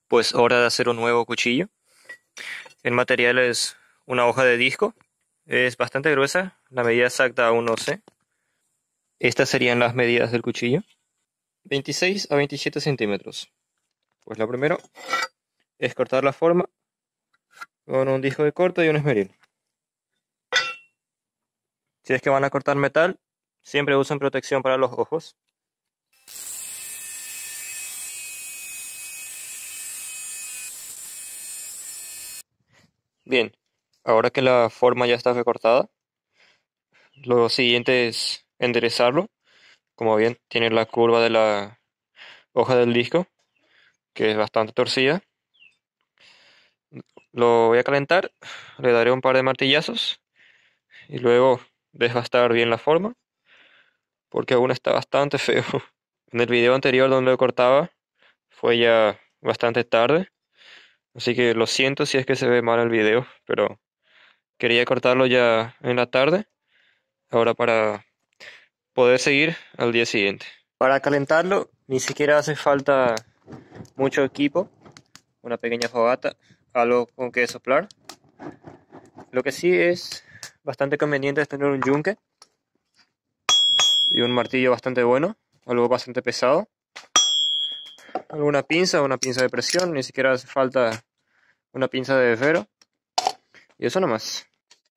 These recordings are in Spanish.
Pues hora de hacer un nuevo cuchillo. El material es una hoja de disco. Es bastante gruesa, la medida exacta aún no sé. Estas serían las medidas del cuchillo. 26 a 27 centímetros. Pues lo primero es cortar la forma con un disco de corte y un esmeril. Si es que van a cortar metal, siempre usen protección para los ojos. Bien, ahora que la forma ya está recortada, lo siguiente es enderezarlo. Como bien, tiene la curva de la hoja del disco, que es bastante torcida. Lo voy a calentar, le daré un par de martillazos y luego desbastar bien la forma, porque aún está bastante feo. En el video anterior donde lo cortaba fue ya bastante tarde, así que lo siento si es que se ve mal el video, pero quería cortarlo ya en la tarde, ahora para poder seguir al día siguiente. Para calentarlo ni siquiera hace falta mucho equipo, una pequeña fogata, algo con que soplar. Lo que sí es bastante conveniente es tener un yunque y un martillo bastante bueno, algo bastante pesado. Alguna pinza, una pinza de presión, ni siquiera hace falta una pinza de esfero. Y eso nomás.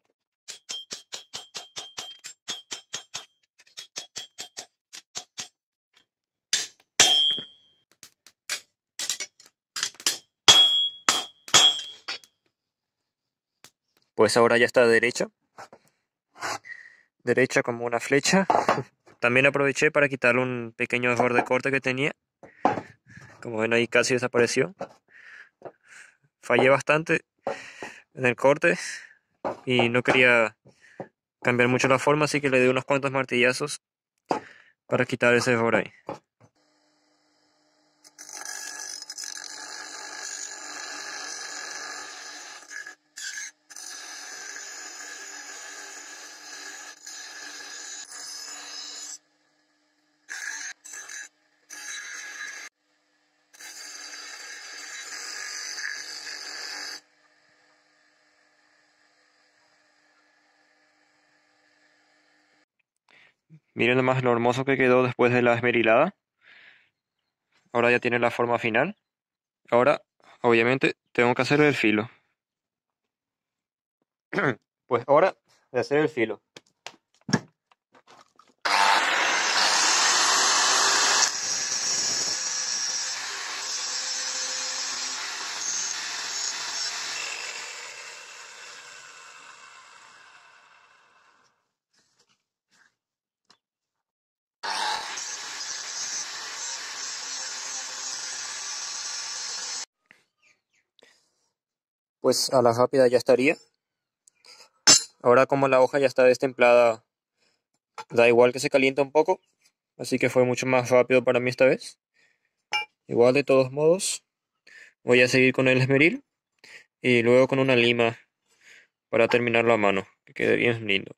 Pues ahora ya está derecha. Derecha como una flecha. También aproveché para quitarle un pequeño error de corte que tenía. Como ven ahí casi desapareció. Fallé bastante en el corte y no quería cambiar mucho la forma, así que le di unos cuantos martillazos para quitar ese error ahí. Miren nomás lo hermoso que quedó después de la esmerilada. Ahora ya tiene la forma final. Ahora, obviamente, tengo que hacer el filo. Pues hora de hacer el filo. Pues a la rápida ya estaría. Ahora como la hoja ya está destemplada, da igual que se caliente un poco, así que fue mucho más rápido para mí esta vez. Igual de todos modos, voy a seguir con el esmeril y luego con una lima para terminarlo a mano, que quede bien lindo.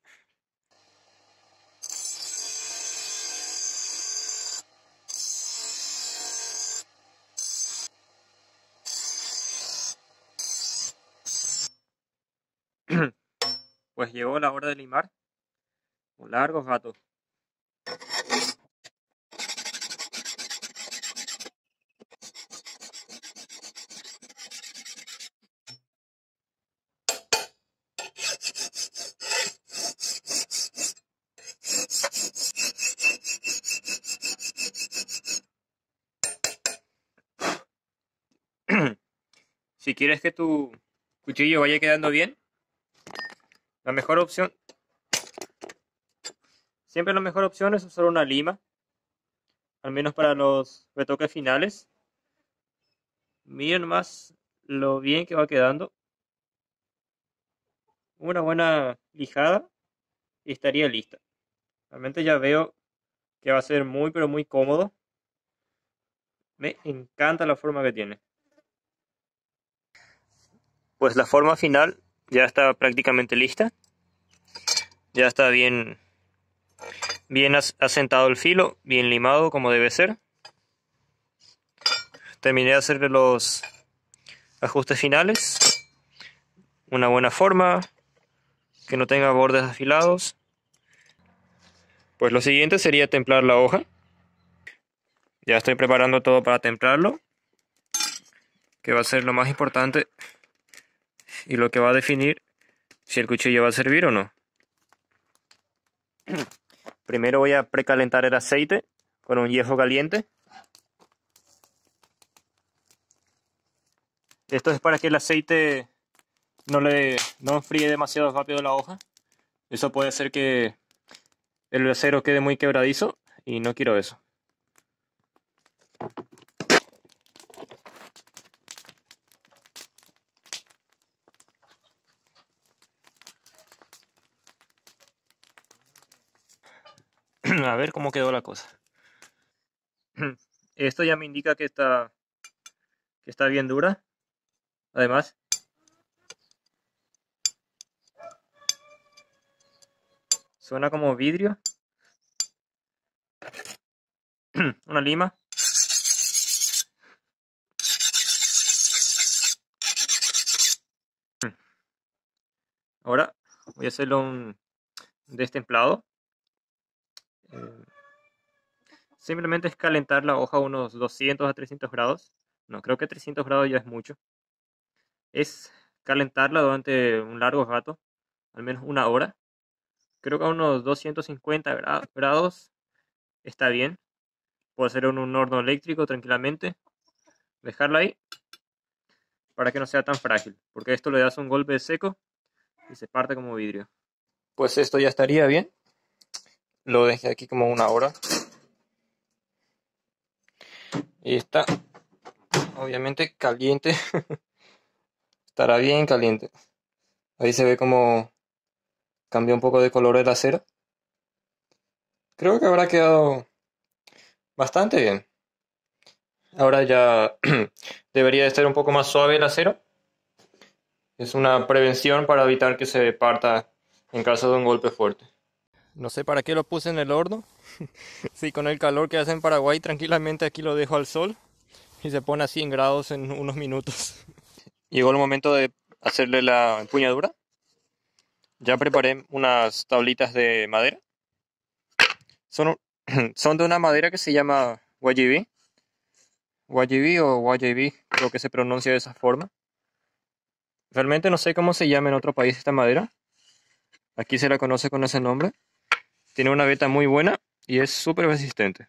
Pues llegó la hora de limar, un largo rato. Si quieres que tu cuchillo vaya quedando bien, la mejor opción, siempre la mejor opción es usar una lima, al menos para los retoques finales. Miren más lo bien que va quedando. Una buena lijada y estaría lista. Realmente ya veo que va a ser muy pero muy cómodo. Me encanta la forma que tiene. Pues la forma final ya está prácticamente lista. Ya está bien asentado el filo, bien limado como debe ser. Terminé de hacerle los ajustes finales, una buena forma, que no tenga bordes afilados. Pues lo siguiente sería templar la hoja. Ya estoy preparando todo para templarlo, que va a ser lo más importante y lo que va a definir si el cuchillo va a servir o no. Primero voy a precalentar el aceite con un hierro caliente. Esto es para que el aceite no enfríe demasiado rápido la hoja. Eso puede hacer que el acero quede muy quebradizo y no quiero eso. A ver cómo quedó la cosa. Esto ya me indica que está bien dura. Además, suena como vidrio. Una lima. Ahora voy a hacerle un destemplado. Simplemente es calentar la hoja a unos 200 a 300 grados. No, creo que 300 grados ya es mucho. Es calentarla durante un largo rato, al menos una hora. Creo que a unos 250 grados está bien. Puedo hacer en un horno eléctrico tranquilamente. Dejarla ahí para que no sea tan frágil, porque esto le das un golpe seco y se parte como vidrio. Pues esto ya estaría bien. Lo dejé aquí como una hora. Y está obviamente caliente. Estará bien caliente. Ahí se ve como cambió un poco de color el acero. Creo que habrá quedado bastante bien. Ahora ya debería de estar un poco más suave el acero. Es una prevención para evitar que se parta en caso de un golpe fuerte. No sé para qué lo puse en el horno. Sí, con el calor que hace en Paraguay, tranquilamente aquí lo dejo al sol y se pone a 100 grados en unos minutos. Llegó el momento de hacerle la empuñadura. Ya preparé unas tablitas de madera. Son, son de una madera que se llama YGB. YGB o YJB, creo que se pronuncia de esa forma. Realmente no sé cómo se llama en otro país esta madera. Aquí se la conoce con ese nombre. Tiene una veta muy buena y es súper resistente.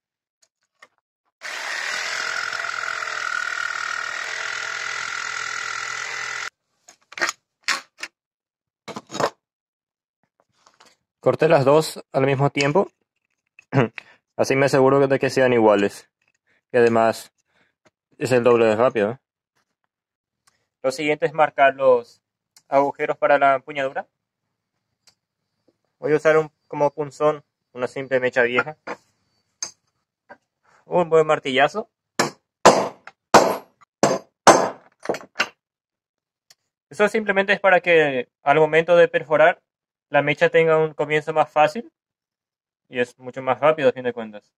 Corté las dos al mismo tiempo. Así me aseguro de que sean iguales. Y además es el doble de rápido. Lo siguiente es marcar los agujeros para la empuñadura. Voy a usar como punzón una simple mecha vieja. Un buen martillazo. Eso simplemente es para que al momento de perforar la mecha tenga un comienzo más fácil y es mucho más rápido a fin de cuentas.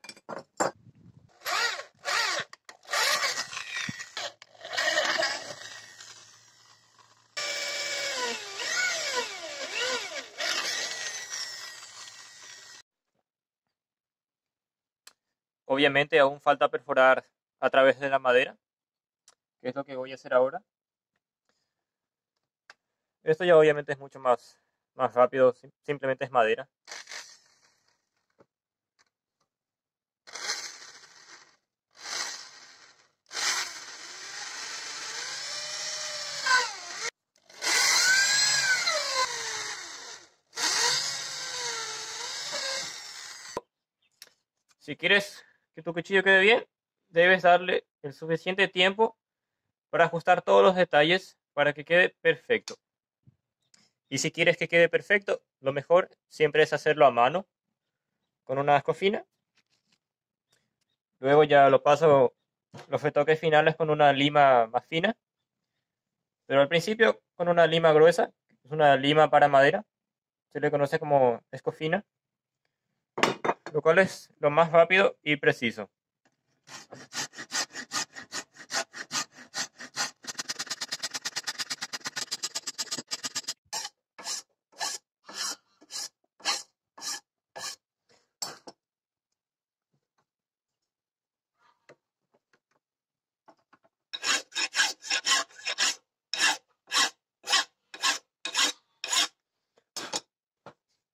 Obviamente aún falta perforar a través de la madera, que es lo que voy a hacer ahora. Esto ya obviamente es mucho más rápido, simplemente es madera. Si quieres que tu cuchillo quede bien, debes darle el suficiente tiempo para ajustar todos los detalles para que quede perfecto. Y si quieres que quede perfecto, lo mejor siempre es hacerlo a mano con una escofina. Luego ya lo paso los retoques finales con una lima más fina. Pero al principio con una lima gruesa, es una lima para madera. Se le conoce como escofina. Lo cual es lo más rápido y preciso.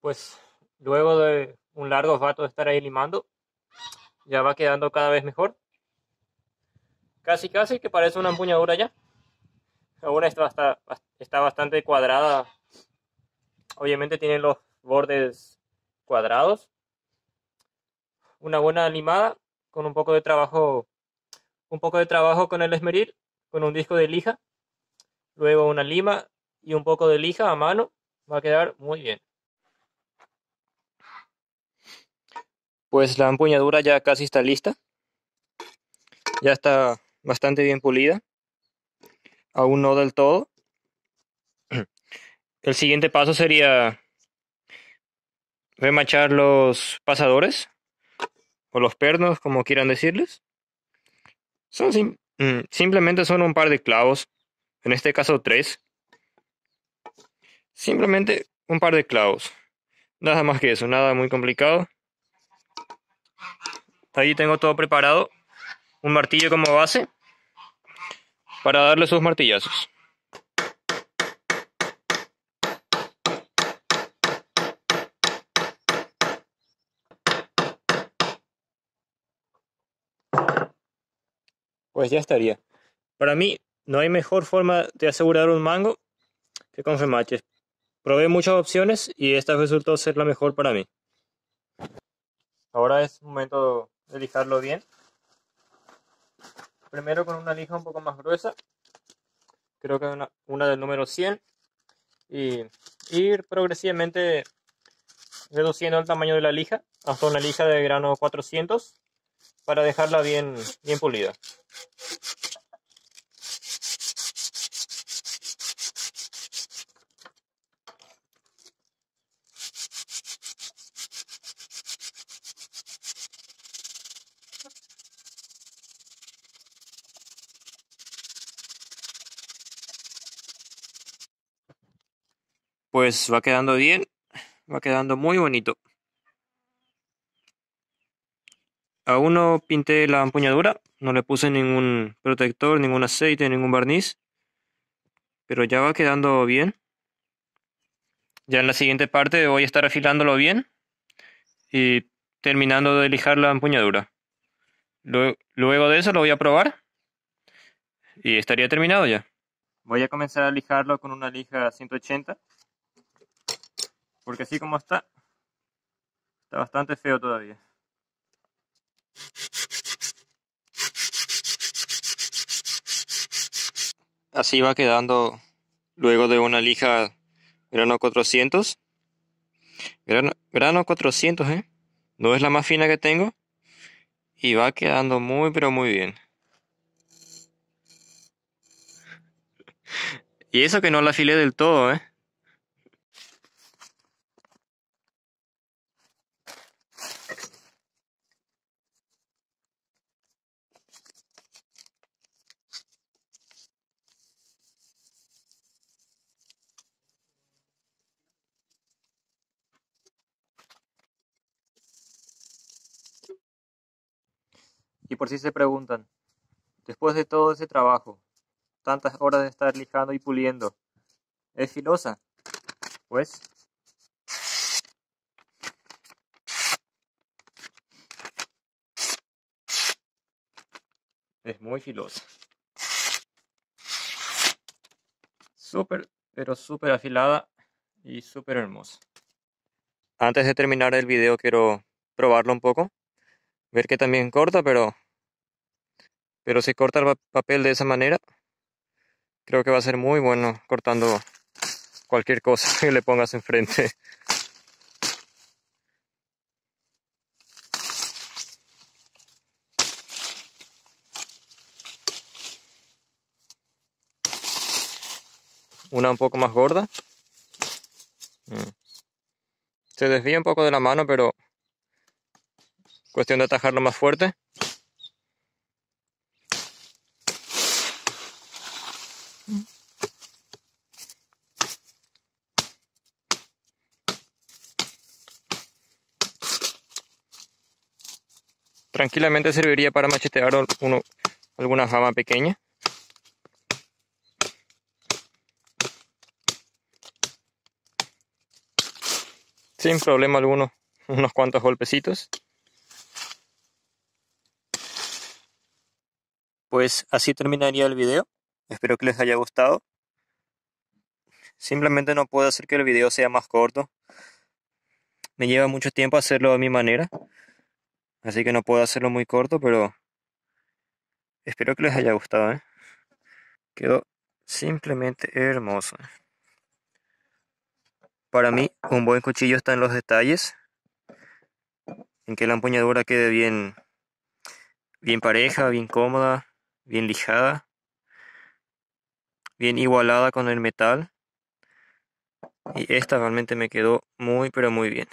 Pues luego de un largo rato de estar ahí limando, ya va quedando cada vez mejor. Casi que parece una empuñadura ya. Ahora está bastante cuadrada. Obviamente tiene los bordes cuadrados. Una buena limada con un poco de trabajo con el esmeril, con un disco de lija, luego una lima y un poco de lija a mano. Va a quedar muy bien. Pues la empuñadura ya casi está lista. Ya está bastante bien pulida. Aún no del todo. El siguiente paso sería remachar los pasadores o los pernos, como quieran decirles. Simplemente son un par de clavos, en este caso 3. Simplemente un par de clavos. Nada más que eso, nada muy complicado. Ahí tengo todo preparado. Un martillo como base para darle sus martillazos. Pues ya estaría. Para mí no hay mejor forma de asegurar un mango que con remaches. Probé muchas opciones y esta resultó ser la mejor para mí. Ahora es momento de lijarlo bien. Primero con una lija un poco más gruesa. Creo que una del número 100. Y ir progresivamente reduciendo el tamaño de la lija hasta una lija de grano 400 para dejarla bien pulida. Pues va quedando bien, va quedando muy bonito. Aún no pinté la empuñadura, no le puse ningún protector, ningún aceite, ningún barniz, pero ya va quedando bien. Ya en la siguiente parte voy a estar afilándolo bien y terminando de lijar la empuñadura. Luego de eso lo voy a probar y estaría terminado ya. Voy a comenzar a lijarlo con una lija 180, porque así como está bastante feo todavía. Así va quedando luego de una lija grano 400. Grano 400, no es la más fina que tengo y va quedando muy pero muy bien. Y eso que no la afilé del todo, Y por si se preguntan, después de todo ese trabajo, tantas horas de estar lijando y puliendo, ¿es filosa? Pues es muy filosa. Súper, pero súper afilada y súper hermosa. Antes de terminar el video quiero probarlo un poco. Ver que también corta, pero si corta el papel de esa manera, creo que va a ser muy bueno cortando cualquier cosa que le pongas enfrente. Una un poco más gorda. Se desvía un poco de la mano, pero cuestión de atajarlo más fuerte. Tranquilamente serviría para machetear alguna rama pequeña. sin problema alguno, unos cuantos golpecitos. Pues así terminaría el video. Espero que les haya gustado. Simplemente no puedo hacer que el video sea más corto. Me lleva mucho tiempo hacerlo a mi manera, así que no puedo hacerlo muy corto, pero espero que les haya gustado, ¿eh? Quedó simplemente hermoso. Para mí, un buen cuchillo está en los detalles, en que la empuñadura quede bien pareja, bien cómoda, bien lijada, bien igualada con el metal. Y esta realmente me quedó muy, pero muy bien.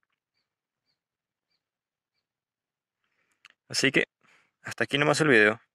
Así que hasta aquí nomás el video.